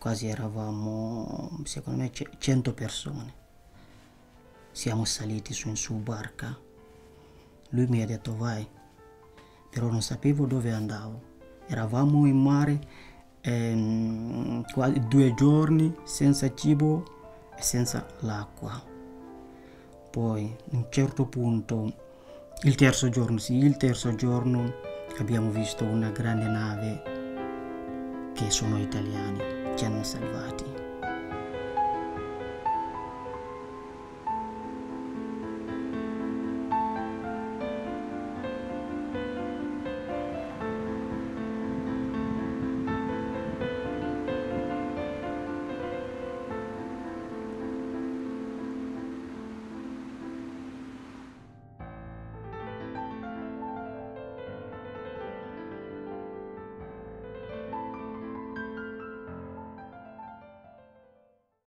quasi eravamo, secondo me, 100 persone. Siamo saliti su barca. Lui mi ha detto vai, però non sapevo dove andavo. Eravamo in mare quasi 2 giorni senza cibo e senza l'acqua. Poi a un certo punto, il terzo giorno abbiamo visto una grande nave che sono italiani, ci hanno salvati.